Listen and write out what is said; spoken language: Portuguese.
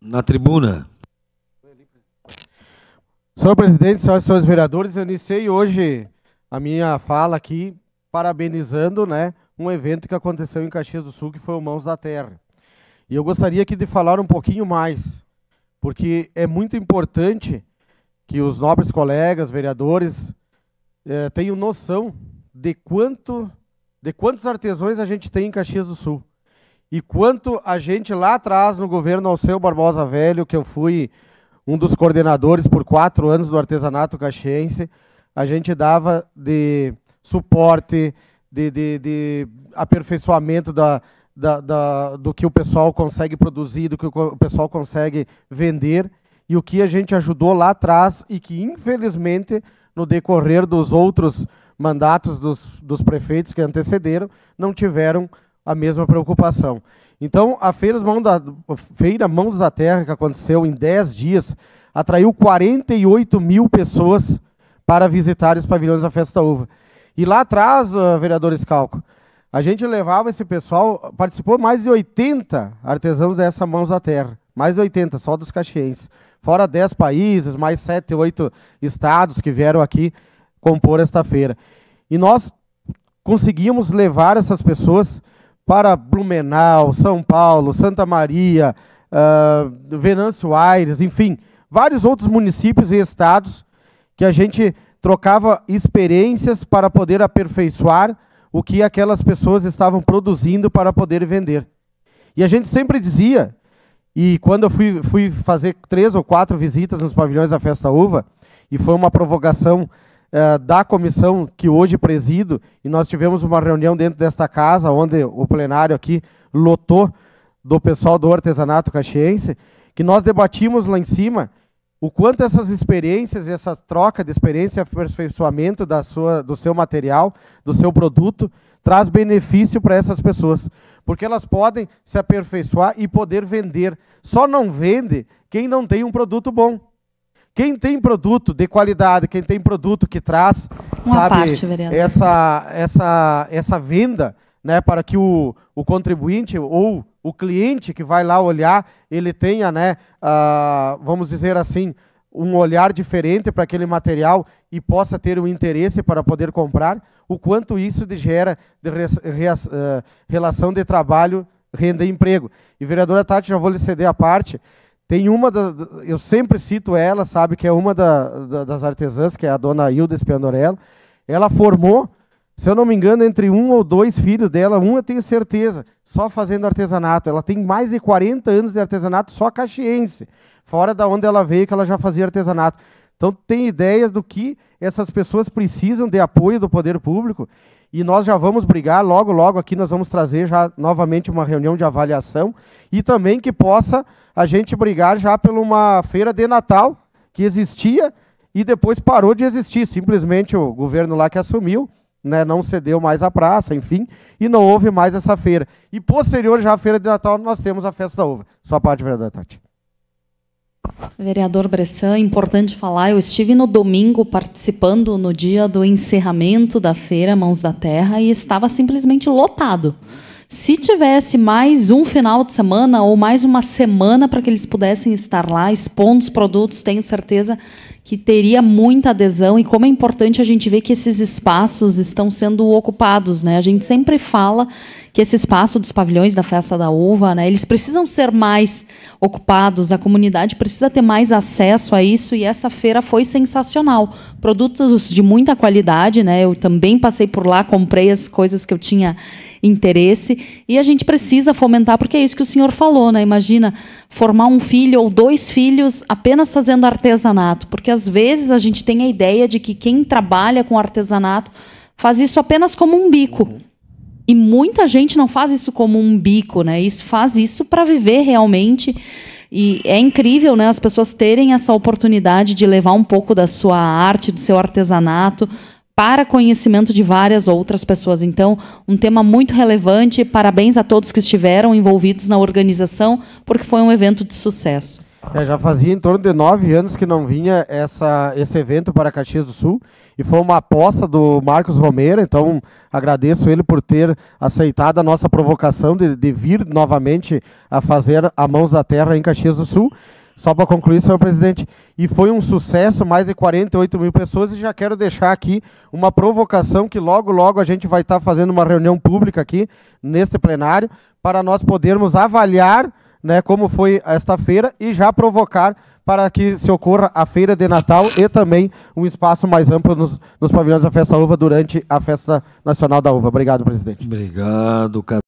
Na tribuna. Senhor presidente, senhoras e senhores vereadores, eu iniciei hoje a minha fala aqui parabenizando, né, um evento que aconteceu em Caxias do Sul, que foi o Mãos da Terra. E eu gostaria aqui de falar um pouquinho mais, porque é muito importante que os nobres colegas, vereadores, tenham noção de quantos artesãos a gente tem em Caxias do Sul. E quanto a gente lá atrás, no governo Alceu Barbosa Velho, que eu fui um dos coordenadores por 4 anos do artesanato caxiense, a gente dava de suporte, de aperfeiçoamento do que o pessoal consegue produzir, do que o pessoal consegue vender, e o que a gente ajudou lá atrás e que, infelizmente, no decorrer dos outros mandatos dos prefeitos que antecederam, não tiveram a mesma preocupação. Então, a Feira Mãos da Terra, que aconteceu em 10 dias, atraiu 48 mil pessoas para visitar os pavilhões da Festa da Uva. E lá atrás, vereador Scalco, a gente levava esse pessoal, participou mais de 80 artesãos dessa Mãos da Terra, mais de 80, só dos caxienses, fora 10 países, mais 7, 8 estados que vieram aqui compor esta feira. E nós conseguimos levar essas pessoas para Blumenau, São Paulo, Santa Maria, Venâncio Aires, enfim, vários outros municípios e estados que a gente trocava experiências para poder aperfeiçoar o que aquelas pessoas estavam produzindo para poder vender. E a gente sempre dizia, e quando eu fui fazer 3 ou 4 visitas nos pavilhões da Festa Uva, e foi uma provocação da comissão que hoje presido, e nós tivemos uma reunião dentro desta casa, onde o plenário aqui lotou do pessoal do artesanato caxiense, que nós debatimos lá em cima o quanto essas experiências, essa troca de experiência, aperfeiçoamento do seu material, do seu produto, traz benefício para essas pessoas, porque elas podem se aperfeiçoar e poder vender. Só não vende quem não tem um produto bom. Quem tem produto de qualidade, quem tem produto que traz, essa venda, né, para que o contribuinte ou o cliente que vai lá olhar, ele tenha, né, vamos dizer assim, um olhar diferente para aquele material e possa ter o interesse para poder comprar, o quanto isso gera de relação de trabalho, renda e emprego. E, vereadora Tati, já vou lhe ceder a parte. Tem eu sempre cito ela, sabe, que é uma das artesãs, que é a dona Hilda Spiandorello. Ela formou, se eu não me engano, entre 1 ou 2 filhos dela, eu tenho certeza, só fazendo artesanato. Ela tem mais de 40 anos de artesanato só caxiense, fora da onde ela veio, que ela já fazia artesanato. Então, tem ideias do que essas pessoas precisam de apoio do poder público, e nós já vamos brigar, logo, logo aqui nós vamos trazer já novamente uma reunião de avaliação, e também que possa a gente brigar já por uma feira de Natal, que existia e depois parou de existir, simplesmente o governo lá que assumiu, né, não cedeu mais a praça, enfim, e não houve mais essa feira. E posterior já à feira de Natal, nós temos a Festa da Uva. Sua parte, vereadora Tati. Vereador Bressan, importante falar, eu estive no domingo participando no dia do encerramento da feira Mãos da Terra e estava simplesmente lotado. Se tivesse mais um final de semana ou mais uma semana para que eles pudessem estar lá expondo os produtos, tenho certeza que teria muita adesão. E como é importante a gente ver que esses espaços estão sendo ocupados, né? A gente sempre fala que esse espaço dos pavilhões da Festa da Uva, né, eles precisam ser mais ocupados, a comunidade precisa ter mais acesso a isso, e essa feira foi sensacional. Produtos de muita qualidade, né? Eu também passei por lá, comprei as coisas que eu tinha interesse, e a gente precisa fomentar, porque é isso que o senhor falou, né? Imagina formar um filho ou 2 filhos apenas fazendo artesanato, porque às vezes a gente tem a ideia de que quem trabalha com artesanato faz isso apenas como um bico. E muita gente não faz isso como um bico, né? Faz isso para viver realmente. E é incrível, né, as pessoas terem essa oportunidade de levar um pouco da sua arte, do seu artesanato, para conhecimento de várias outras pessoas. Então, um tema muito relevante. Parabéns a todos que estiveram envolvidos na organização, porque foi um evento de sucesso. Já fazia em torno de 9 anos que não vinha esse evento para Caxias do Sul, e foi uma aposta do Marcos Romero, então agradeço ele por ter aceitado a nossa provocação de vir novamente a fazer a Mãos da Terra em Caxias do Sul. Só para concluir, senhor presidente, e foi um sucesso, mais de 48 mil pessoas, e já quero deixar aqui uma provocação que logo, logo a gente vai estar fazendo uma reunião pública aqui, neste plenário, para nós podermos avaliar, né, como foi esta feira e já provocar para que se ocorra a feira de Natal e também um espaço mais amplo nos pavilhões da Festa da Uva durante a Festa Nacional da Uva. Obrigado, presidente. Obrigado,